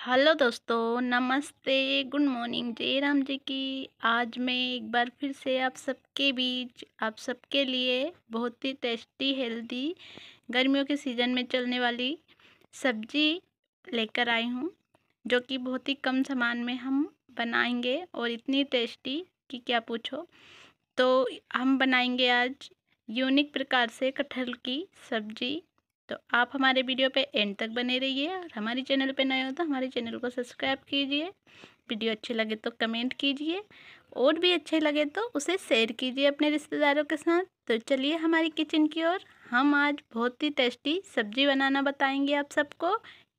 Hello दोस्तों, नमस्ते, good morning, जय राम जी की। आज मैं एक बार फिर से आप सबके बीच आप सबके लिए बहुत ही टेस्टी हेल्दी गर्मियों के सीज़न में चलने वाली सब्जी लेकर आई हूँ, जो कि बहुत ही कम सामान में हम बनाएंगे और इतनी टेस्टी कि क्या पूछो। तो हम बनाएंगे आज यूनिक प्रकार से कटहल की सब्जी। तो आप हमारे वीडियो पे एंड तक बने रहिए और हमारे चैनल पे नए हो तो हमारे चैनल को सब्सक्राइब कीजिए। वीडियो अच्छे लगे तो कमेंट कीजिए और भी अच्छे लगे तो उसे शेयर कीजिए अपने रिश्तेदारों के साथ। तो चलिए हमारी किचन की ओर, हम आज बहुत ही टेस्टी सब्जी बनाना बताएंगे आप सबको।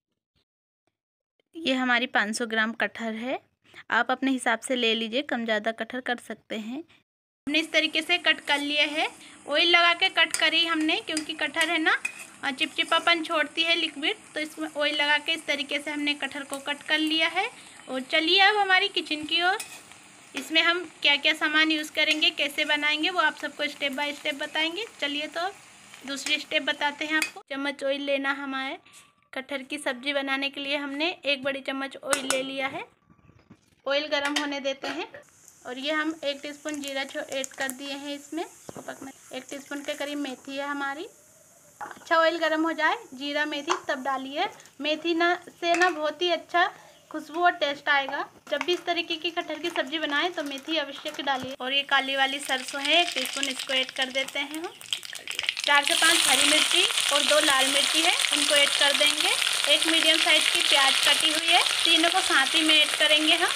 ये हमारी 500 ग्राम कटहल है, आप अपने हिसाब से ले लीजिए, कम ज़्यादा कटहल कर सकते हैं। हमने इस तरीके से कट कर लिए है, ऑयल लगा के कट करी हमने, क्योंकि कटहल है ना चिपचिपापन छोड़ती है लिक्विड, तो इसमें ऑयल लगा के इस तरीके से हमने कटहल को कट कर लिया है। और चलिए अब हमारी किचन की ओर, इसमें हम क्या क्या सामान यूज़ करेंगे, कैसे बनाएंगे, वो आप सबको स्टेप बाय स्टेप बताएंगे। चलिए तो दूसरी स्टेप बताते हैं आपको। चम्मच ऑयल लेना, हमारे कटहल की सब्जी बनाने के लिए हमने 1 बड़ी चम्मच ऑयल ले लिया है। ऑयल गर्म होने देते हैं और ये हम 1 टीस्पून जीरा ऐड कर दिए हैं इसमें पकने। 1 टीस्पून के करीब मेथी है हमारी। अच्छा ऑयल गर्म हो जाए, जीरा मेथी तब डालिए। मेथी से बहुत ही अच्छा खुशबू और टेस्ट आएगा। जब भी इस तरीके की कटहल की सब्जी बनाएं तो मेथी अवश्य डालिए। और ये काली वाली सरसों है 1 टीस्पून, इसको ऐड कर देते हैं हम। 4 से 5 हरी मिर्ची और 2 लाल मिर्ची है, उनको ऐड कर देंगे। 1 मीडियम साइज की प्याज कटी हुई है, तीनों को साथ ही में ऐड करेंगे हम।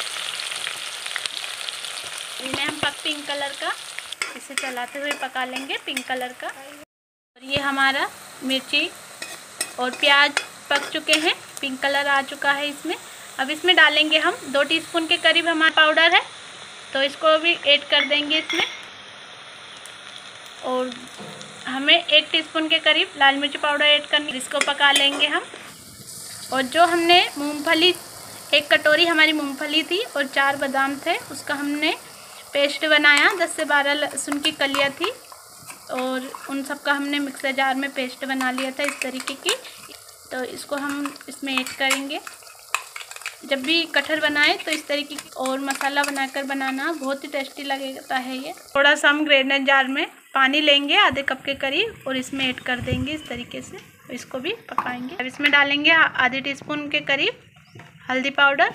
इन्हें हम पिंक कलर का इसे चलाते हुए पका लेंगे, पिंक कलर का। और ये हमारा मिर्ची और प्याज पक चुके हैं, पिंक कलर आ चुका है इसमें। अब इसमें डालेंगे हम 2 टीस्पून के करीब हमारा पाउडर है, तो इसको भी ऐड कर देंगे इसमें। और हमें 1 टीस्पून के करीब लाल मिर्च पाउडर ऐड करनी, इसको पका लेंगे हम। और जो हमने मूंगफली, 1 कटोरी हमारी मूंगफली थी और 4 बादाम थे, उसका हमने पेस्ट बनाया। 10 से 12 लहसुन की कलियाँ थी और उन सब का हमने मिक्सर जार में पेस्ट बना लिया था इस तरीके की। तो इसको हम इसमें ऐड करेंगे। जब भी कटहल बनाए तो इस तरीके की और मसाला बनाकर बनाना, बहुत ही टेस्टी लगता है ये। थोड़ा सा हम ग्राइंडर जार में पानी लेंगे आधे कप के करीब और इसमें ऐड कर देंगे इस तरीके से। इसको भी पकाएंगे। अब इसमें डालेंगे आधे टीस्पून के करीब हल्दी पाउडर,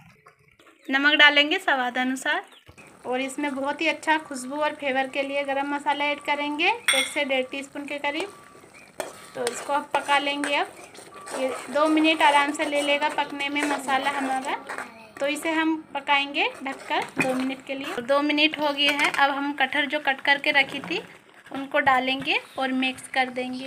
नमक डालेंगे स्वाद अनुसार। और इसमें बहुत ही अच्छा खुशबू और फ्लेवर के लिए गरम मसाला ऐड करेंगे 1 से 1.5 टीस्पून के करीब। तो इसको अब पका लेंगे। अब ये 2 मिनट आराम से ले लेगा पकने में मसाला हमारा, तो इसे हम पकाएंगे ढककर 2 मिनट के लिए। 2 मिनट हो गए हैं। अब हम कटहल जो कट करके रखी थी उनको डालेंगे और मिक्स कर देंगे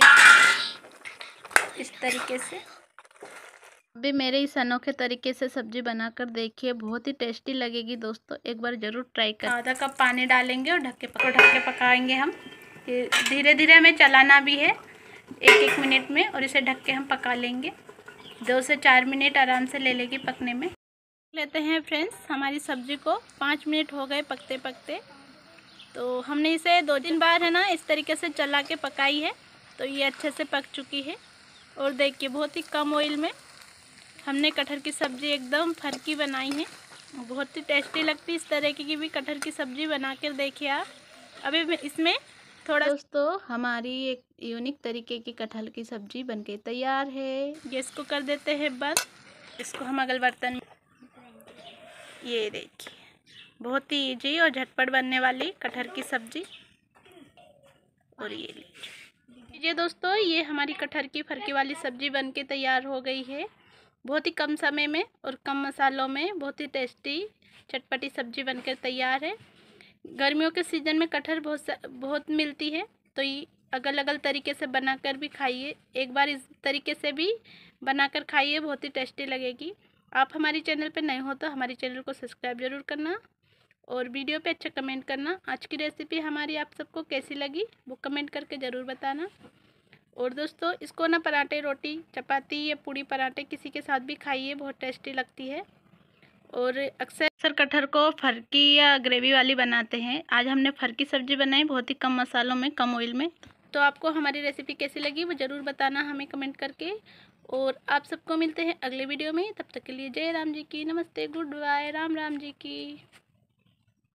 इस तरीके से। अभी मेरे इस अनोखे तरीके से सब्जी बनाकर देखिए, बहुत ही टेस्टी लगेगी दोस्तों, एक बार ज़रूर ट्राई कर। आधा कप पानी डालेंगे और ढक के पकाएंगे हम। धीरे धीरे हमें चलाना भी है 1-1 मिनट में, और इसे ढक के हम पका लेंगे। 2 से 4 मिनट आराम से ले लेगी पकने में। लेते हैं फ्रेंड्स, हमारी सब्जी को 5 मिनट हो गए पकते पकते। तो हमने इसे 2-3 बार है ना इस तरीके से चला के पकाई है, तो ये अच्छे से पक चुकी है। और देखिए बहुत ही कम ऑयल में हमने कटहल की सब्ज़ी एकदम फरकी बनाई है, बहुत ही टेस्टी लगती। इस तरह की भी कटहल की सब्ज़ी बना कर देखिए आप। अभी इसमें थोड़ा दोस्तों, हमारी एक यूनिक तरीके की कटहल की सब्ज़ी बनके तैयार है। गैस को कर देते हैं बंद। इसको हम अगले बर्तन में, ये देखिए बहुत ही ईजी और झटपट बनने वाली कटहल की सब्ज़ी। और ये लीजिए दोस्तों, ये हमारी कटहल की फरकी वाली सब्ज़ी बनके तैयार हो गई है। बहुत ही कम समय में और कम मसालों में बहुत ही टेस्टी चटपटी सब्जी बनकर तैयार है। गर्मियों के सीज़न में कटहल बहुत मिलती है, तो ये अलग अलग तरीके से बनाकर भी खाइए। एक बार इस तरीके से भी बनाकर खाइए, बहुत ही टेस्टी लगेगी। आप हमारी चैनल पर नए हो तो हमारी चैनल को सब्सक्राइब जरूर करना और वीडियो पे अच्छा कमेंट करना। आज की रेसिपी हमारी आप सबको कैसी लगी वो कमेंट करके ज़रूर बताना। और दोस्तों, इसको ना पराठे, रोटी, चपाती या पूड़ी पराठे किसी के साथ भी खाइए, बहुत टेस्टी लगती है। और अक्सर कटहल को फरकी या ग्रेवी वाली बनाते हैं। आज हमने फरकी सब्जी बनाई, बहुत ही कम मसालों में, कम ऑयल में। तो आपको हमारी रेसिपी कैसी लगी वो ज़रूर बताना हमें कमेंट करके। और आप सबको मिलते हैं अगले वीडियो में। तब तक के लिए जय राम जी की, नमस्ते, गुड बाय, राम राम जी की।